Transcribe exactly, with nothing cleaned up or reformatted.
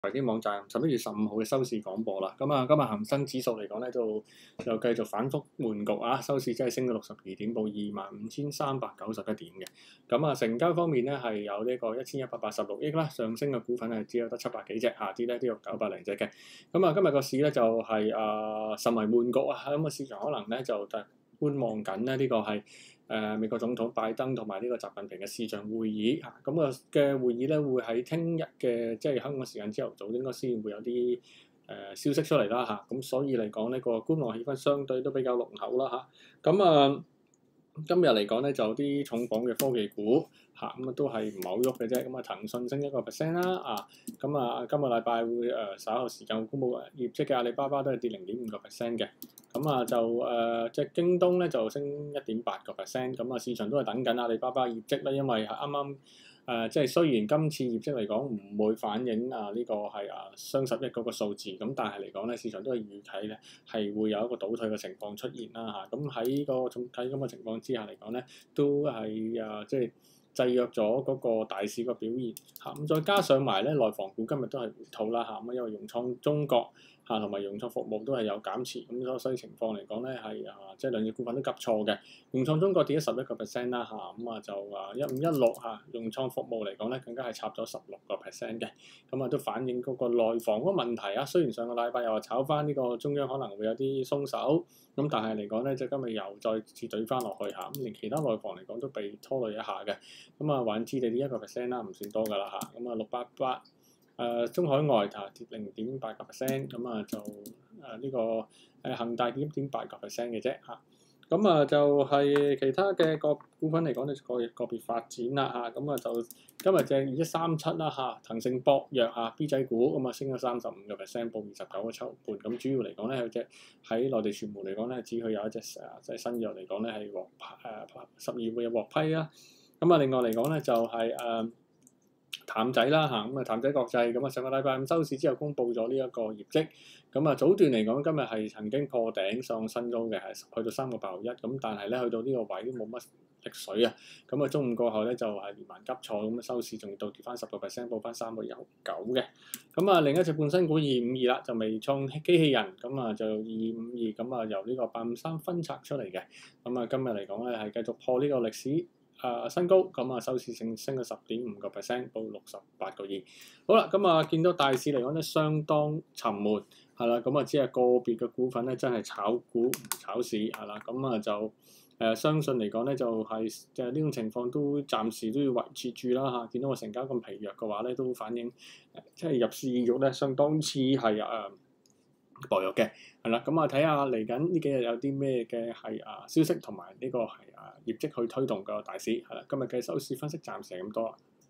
財經網站十一月十五號嘅收市廣播啦，咁啊，今日恒生指數嚟講咧，就又繼續反覆悶局啊，收市真係升咗六十二點，報二萬五千三百九十一點嘅。咁啊，成交方面咧係有呢個一千一百八十六億啦，上升嘅股份係只有得七百幾隻，下跌咧都有九百零隻嘅。咁啊，今日個市咧就係、是、啊甚為悶局啊，咁啊市場可能咧就誒觀望緊咧呢個係。誒、呃、美國總統拜登同埋呢個習近平嘅視像會議嚇，咁啊嘅會議咧會喺聽日嘅即係香港時間朝頭早應該先會有啲誒、呃、消息出嚟啦嚇，咁、啊、所以嚟講呢個觀望氣氛相對都比較濃厚啦嚇，咁啊今日嚟講咧就啲重磅嘅科技股嚇，咁啊都係唔係好喐嘅啫，咁啊騰訊升一個 percent 啦啊，咁啊今個禮拜會誒、呃、稍後時間會公佈業績嘅阿里巴巴都係跌零點五個 percent 嘅。咁啊就誒即係京東咧就升一點八個 percent，咁啊市場都係等緊阿里巴巴業績啦，因為啱啱誒即係雖然今次業績嚟講唔會反映啊呢、這個係啊雙十一嗰個數字，咁但係嚟講咧市場都係預計咧係會有一個倒退嘅情況出現啦嚇，咁喺個總體咁嘅情況之下嚟講咧，都係啊即係。制約咗嗰個大市個表現嚇，咁再加上埋咧內房股今日都係回吐啦嚇，咁因為融創中國嚇同埋融創服務都係有減持，咁所以情況嚟講咧係啊，即係兩隻股份都急挫嘅。融創中國跌咗十一個 percent 啦嚇，咁啊就啊一五一六嚇，融創服務嚟講咧更加係插咗十六個 percent 嘅，咁啊都反映嗰個內房嗰個問題啊。雖然上個禮拜又話炒翻呢個中央可能會有啲鬆手，咁但係嚟講咧，即係今日又再次懟翻落去嚇，咁連其他內房嚟講都被拖累一下嘅。咁啊，環指地跌一個 percent 啦，唔算多㗎啦嚇。咁啊，六八八誒中海外啊跌零點八個 percent，咁啊就誒呢、啊這個誒恒大跌一點八個 percent 嘅啫嚇。咁啊就係其他嘅個股份嚟講咧，個個別發展啦嚇。咁啊就今日隻二一三七啦嚇，騰訊博藥嚇 B 仔股咁啊升咗三十五個 percent，報二十九個七毫半。咁主要嚟講咧，有隻喺內地傳媒嚟講咧，只佢有一隻誒即係新藥嚟講咧係獲誒十二會有獲批啦。咁啊，另外嚟講咧就係、是、誒、呃、淡仔啦嚇，咁啊淡仔國際咁啊上個禮拜五收市之後公布咗呢一個業績，咁啊早段嚟講今日係曾經破頂上新高嘅，係去到三個八毫一，咁但係咧去到呢個位都冇乜力水啊，咁啊中午過後咧就係、是、連環急挫，咁啊收市仲要倒跌翻十個 percent，報翻三個九九嘅。咁啊另一隻半新股二五二啦，就微創機器人，咁啊就二五二，咁啊由呢個八五三分拆出嚟嘅，咁啊今日嚟講咧係繼續破呢個歷史。誒、uh, 新高，咁啊收市升升咗十點五個 percent，報六十八個二。好啦，咁啊見到大市嚟講咧，相當沉悶，係啦，咁啊只係個別嘅股份咧，真係炒股唔炒市，係啦，咁啊就誒、呃、相信嚟講咧，就係即係呢種情況都暫時都要維持住啦嚇。見到個成交咁疲弱嘅話咧，都反映即係入市意欲咧，相當似係誒薄弱嘅，係啦，咁啊睇下嚟緊呢幾日有啲咩嘅係啊消息同埋呢個係啊業績去推動個大市，係啦，今日嘅收市分析暫時係咁多啦。